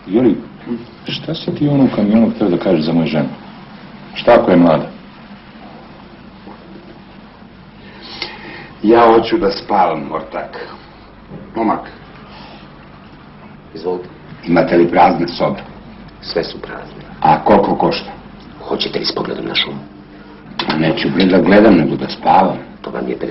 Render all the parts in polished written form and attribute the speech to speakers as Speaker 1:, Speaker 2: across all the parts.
Speaker 1: Jeli, šta si ti ono u kamionu htio da kažeš za moju ženu? Šta ako je mlada?
Speaker 2: Ja hoću da spavam, ortak. Momak.
Speaker 3: Izvolite.
Speaker 2: Imate li prazne sobe?
Speaker 3: Sve su prazne.
Speaker 2: A koliko košta?
Speaker 3: Hoćete li s pogledom na šumu?
Speaker 2: Neću da gledam, nego da spavam.
Speaker 3: To vam je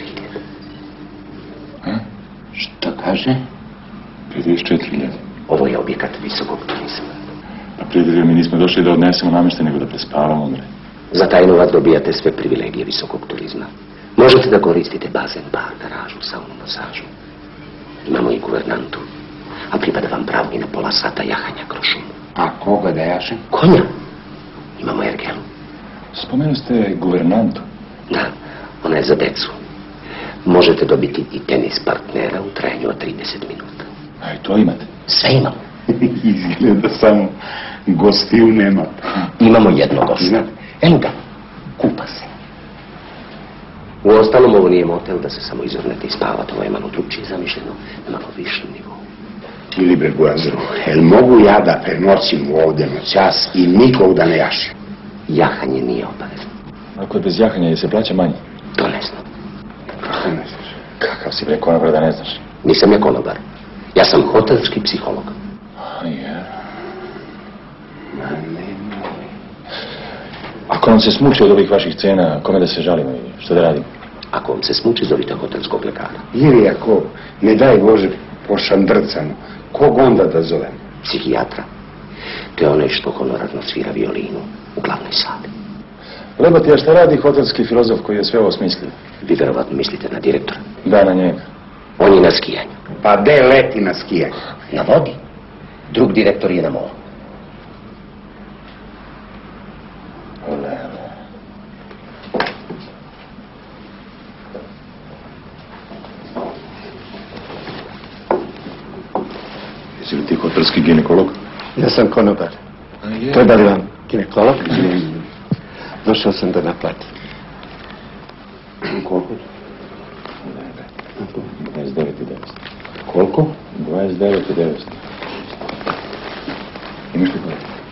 Speaker 3: 54.000.
Speaker 2: Šta kaže?
Speaker 1: 54.000.
Speaker 3: Ovo je objekat visokog turizma.
Speaker 1: Pa prijatelji, mi nismo došli da odnesemo namještaj, nego da prespavamo.
Speaker 3: Za taj novac dobijate sve privilegije visokog turizma. Možete da koristite bazen, bar, garažu, saunu, masažu. Imamo i guvernantu. A pripada vam pravo i na pola sata jahanja kroz šumu.
Speaker 2: A koga da jašem?
Speaker 3: Konja. Imamo ergelu.
Speaker 1: Spomenu ste guvernantu.
Speaker 3: Da, ona je za decu. Možete dobiti i tenis partnera u trajanju od 30 minuta.
Speaker 1: A i to imate?
Speaker 3: Sve imamo.
Speaker 2: Izgleda samo gostiju nemate.
Speaker 3: Imamo jednog gosta. Eno ga, kupa se. U ostalom, ovo nije motel da se samo izvrnete i spavate. Ovo je malo drugčije zamišljeno, na malo višem nivou.
Speaker 2: Ili bre, Bujazeru, jel mogu ja da prenoćim ovdje noćas i nikog da ne jašim?
Speaker 3: Jahanje nije obavezno.
Speaker 1: Ako je bez jahanja, je se plaća manje?
Speaker 3: To ne znam.
Speaker 2: Kako ne znaš?
Speaker 1: Kakav si bre konobar da ne znaš?
Speaker 3: Nisam ja konobar. Ja sam hotelski psiholog.
Speaker 1: Ako nam se smuči od ovih vaših cena, kome da se žalimo i što da radimo?
Speaker 3: Ako vam se smuči, zovite hotelskog lekara.
Speaker 2: Ili ako, ne daj Bože, pošandrcano, kog onda da zovem?
Speaker 3: Psihijatra. To je onaj što honorarno svira violinu u glavnoj sali.
Speaker 1: Lebati, a šta radi hotelski filozof koji je sve ovo smislio?
Speaker 3: Vi verovatno mislite na direktora.
Speaker 1: Da, na njega.
Speaker 3: On je na skijanju.
Speaker 2: Pa de leti na skijanju?
Speaker 3: Na vodi. Drug direktor je na moru.
Speaker 1: Jesi li ti hotelski ginekolog?
Speaker 4: Ja sam konobar. Treba li vam ginekolog? Došao sam da naplatim.
Speaker 2: Koliko?
Speaker 1: 29.900.
Speaker 2: Koliko?
Speaker 1: 29.900. Imaš li koje?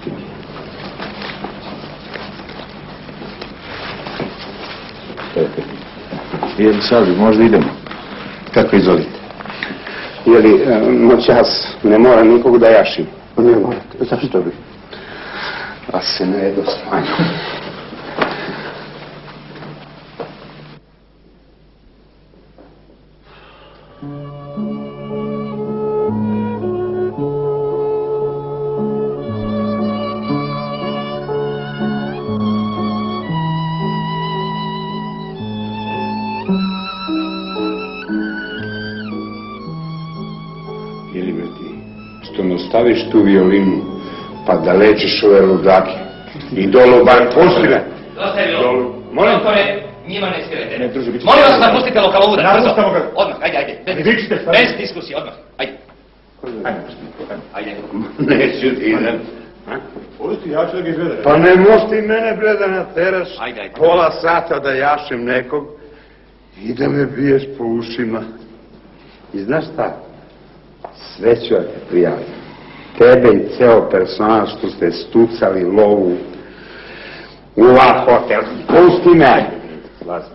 Speaker 1: Jel sad, možda idemo?
Speaker 2: Kako izvolite? Jeli noćas ne mora nikog da jašim?
Speaker 4: Ne morate. Zašto bi?
Speaker 2: A se ne jedo smanju. Jeli bre ti, što ne ostaviš tu violinu, pa da lečiš ove ludake. I dolu bar pusti me.
Speaker 5: Dosta je bilo.
Speaker 2: Molim?
Speaker 5: Doktore, njima ne svirajte.
Speaker 1: Ne, druže, bit će...
Speaker 5: Molim vas, napustite lokalovuda.
Speaker 1: Napustamo ga.
Speaker 5: Odmah, ajde. Bez diskusije, odmah. Ajde. Ajde.
Speaker 2: Neću ti idem.
Speaker 1: Pusti, ja ću da ga izvedem.
Speaker 2: Pa ne moš ti mene bre da nateraš
Speaker 5: Ajde.
Speaker 2: pola sata da jašem nekog i da me biješ po ušima. I znaš šta? Sve ću ja te prijaviti. Tebe i ceo personal što ste stucali lovu u A hotel. Pusti me!